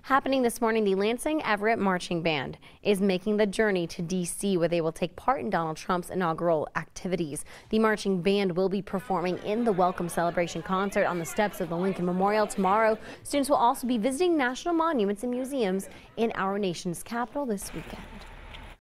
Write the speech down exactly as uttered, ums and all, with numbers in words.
Happening this morning, the Lansing Everett Marching Band is making the journey to D C where they will take part in Donald Trump's inaugural activities. The marching band will be performing in the Welcome Celebration concert on the steps of the Lincoln Memorial tomorrow. Students will also be visiting national monuments and museums in our nation's capital this weekend.